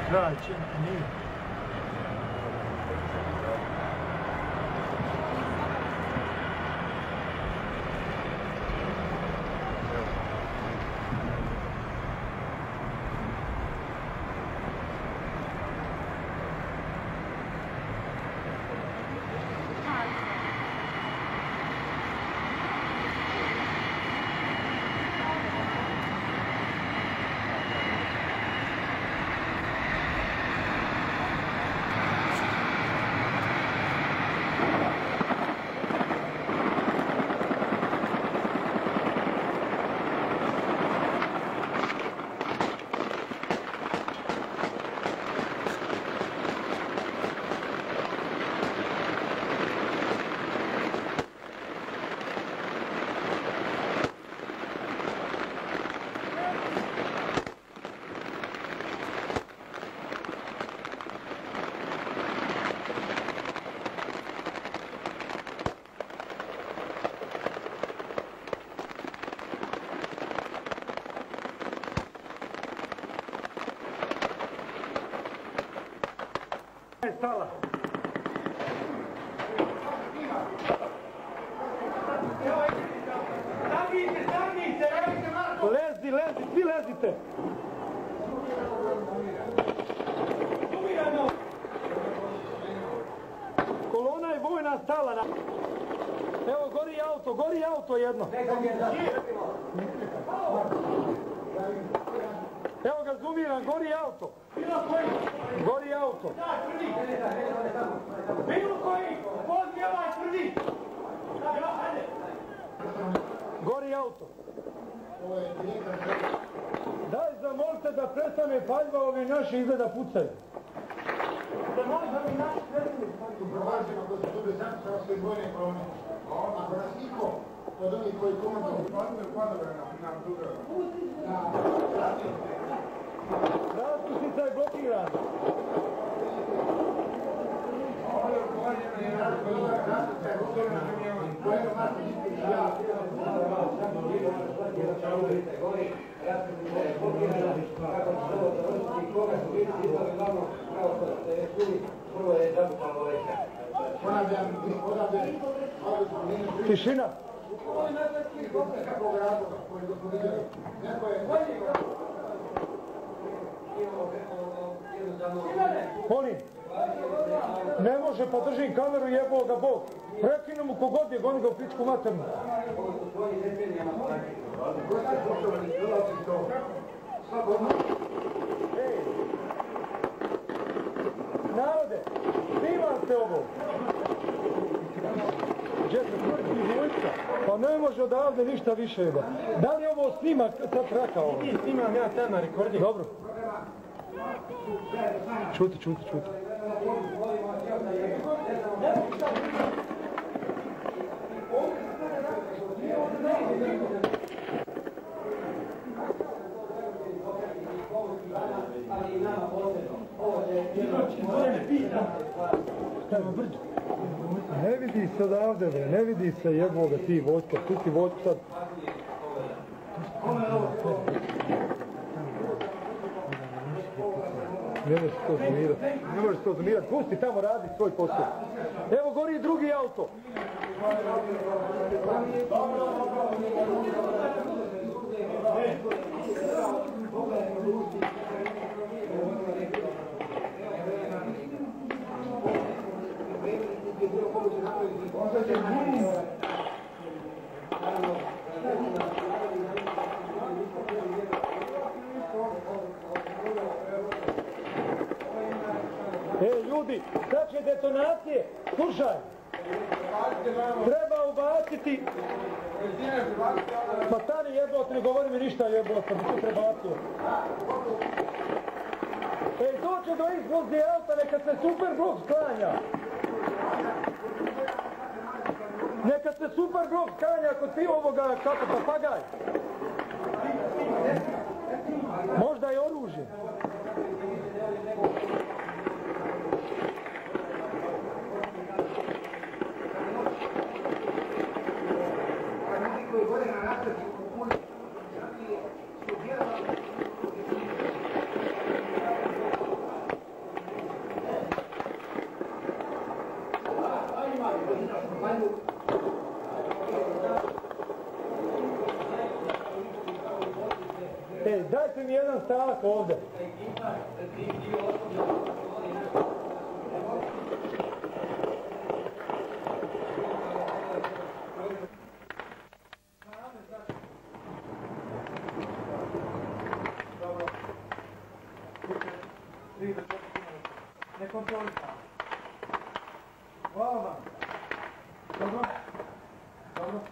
Kraće, nije. Stala. Lezi, svi lezite. Kolona je vojna stala. Evo, gori auto jedno. Evo ga zoomiram, gori auto. Gori auto. Bilo koji, pozdi ovaj tvrdi. Gori auto. Daj zamolite da prestane paljba, ovi naši izgleda pucaju. Zamolite da mi naši prestane. Provađeno koji su dobili Sankt-Hrvatske vojne kolone. Ako nas niko od onih koji komanduju padove nam druga. Raspusnica je blokirana. Tišina. Molim, ne može pa držim kameru, jebao ga Bog. Prekinu mu kogod je, goni ga u pičku maternu. Ej, narode, snimam se ovo. Gdje se tvrdi vojska? Pa ne može odavde ništa više jeba. Da li ovo snimak sad traka ovo? Snimam ja tema rekordi. Dobro. Čuti. Ne vidi se odavde, ne vidi se jeboga ti vojska, tu ti vojska sad. Ne može se to zoomirati, pusti tamo radi svoj posao. Evo gori drugi auto. Ljudi, sad će detonacije, slušaj, treba ubaciti, pa stani jebot, ne govori mi ništa jebot, pa bi tu prebacio. Doće do eksplozije auta, neka se Superblok sklanja. Neka se Superblok sklanja kod ti ovoga, kako papagaj. Možda je oružje. Ej, dajte mi jedan stavak ovdje. Ne kontrolita. Hvala vam. Dobro. Dobro.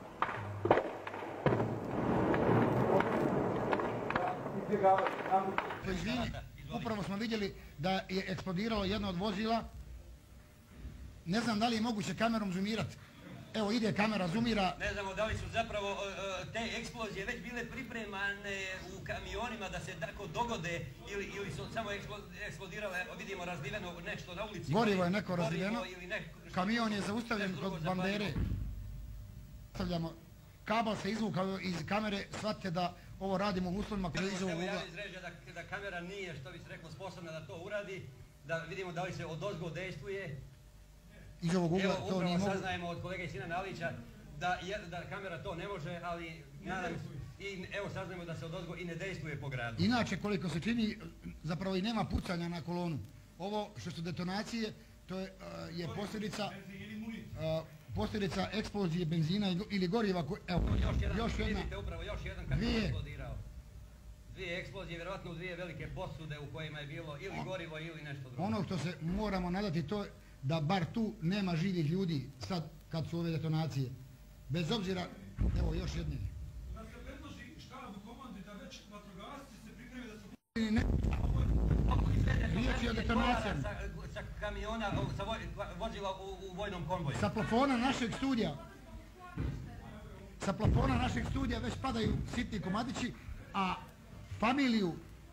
Izvini, upravo smo vidjeli da je eksplodiralo jedno od vozila. Ne znam da li je moguće kamerom zoomirati. Evo ide kamera, zoomira. Ne znamo da li su zapravo te eksplozije već bile pripremane u kamionima da se tako dogode ili su samo eksplodirale, vidimo razliveno nešto na ulici. Gorivo je neko razliveno. Kamion je zaustavljen kod bandere. Stavljamo. Kabel se izvukao iz kamere, shvatite da ovo radimo u uslovima koji iz ovog ugla. Ja izrežio da kamera nije, što bi se reklo, sposobna da to uradi, da vidimo da li se odozgo dejstvuje. Iz ovog ugla to nije mogu. Saznajemo od kolege Sina Nalića da kamera to ne može, ali evo saznajemo da se odozgo i ne dejstvuje po gradu. Inače, koliko se čini, zapravo i nema pucanja na kolonu. Ovo što su detonacije, to je posljedica eksplozije benzina ili goriva. Evo, još jedna. Vidite upravo još jedan kamion eksplodirao. Dvije eksplozije, vjerojatno u dvije velike posude u kojima je bilo ili gorivo ili nešto drugo. Ono što se moramo nadati to je da bar tu nema živih ljudi sad kad su ove detonacije. Bez obzira, evo još jedne. Da se predloži štabu komandi da već vatrogasci se pripreme da su... Riječ je o detonacijama. Sa kamiona, sa vozila u vojnom konvoju. Sa plafona našeg studija već padaju sitni komadići, a familiju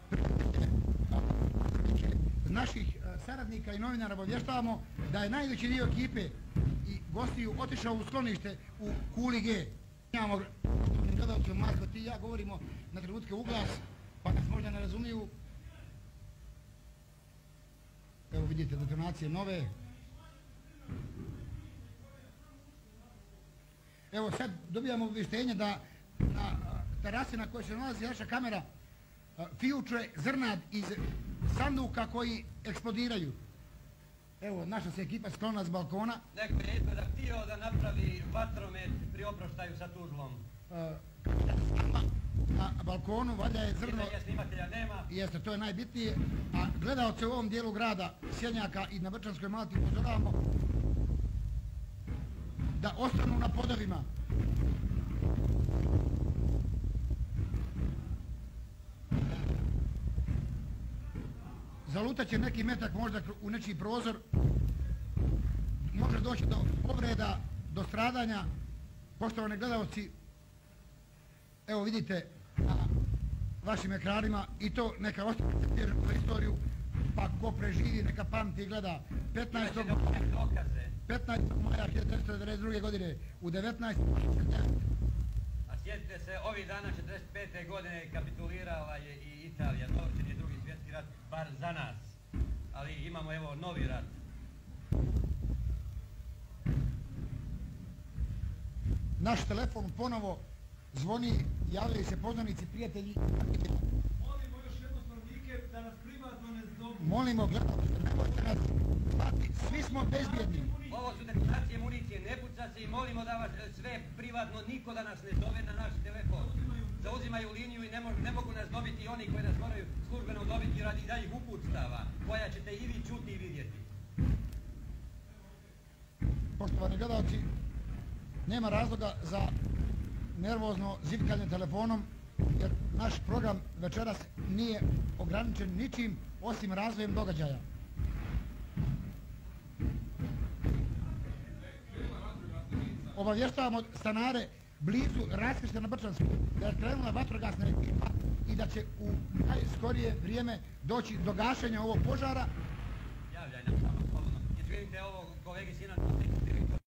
naših saradnika i novinara obavještavamo da je najveći dio ekipe i gostiju otišao u sklonište u Kuli G. Imamo gledalcima Marko, ti i ja govorimo na trenutke u glas, pa nas možda ne razumiju. Evo vidite detonacije nove. Evo sad dobijamo obavještenje da na terasi na kojoj se nalazi naša kamera fijuče zrnad iz sanduka koji eksplodiraju. Evo, naša se ekipa sklona s balkona. Neko je izgleda htio da napravi vatromet pri oproštaju sa Tuzlom. Na balkonu valjda je zrno... Pitanje snimatelja nema. Jeste, to je najbitnije. A gledalce u ovom dijelu grada Sjenjaka i na Brčanskoj Malti upozoravamo da ostanu na podovima. Zalutat će neki metak možda u nečiji prozor. Može doći do povreda, do stradanja. Poštovani gledalci, evo vidite na vašim ekranima i to neka ostane za istoriju, pa ko preživi neka pamti i gleda 15. maja 1992. godine u 19. A sjetite se, ovih dana 45. godine kapitulirala je i Italija, dovršen je Drugi svjetski rat, bar za nas. Ali imamo evo novi rat. Naš telefon ponovo zvoni, javljaju se poznanici, prijatelji. Molimo još jednostavnike da nas privatno ne zovu. Molimo gledalce, nemojte nas zvati, svi smo bezbjedni. Ovo su detonacije municije, ne puca se i molimo da vas sve privatno, niko da nas ne zove na naš telefon. Zauzimaju liniju i ne mogu nas dobiti oni koji nas moraju službeno dobiti radi daljih uputstava, koja ćete i vi čuti i vidjeti. Poštovani gledalci, nema razloga za nervozno zivkanje telefonom, jer naš program večeras nije ograničen ničim osim razvojem događaja. Obavještavamo stanare blizu raskršća na Brčansku da je krenula vatrogasna ekipa i da će u najskorije vrijeme doći do gašenja ovog požara. Javljaj nam samo slobodno. Izvinite ovo kolegi Sina, direktor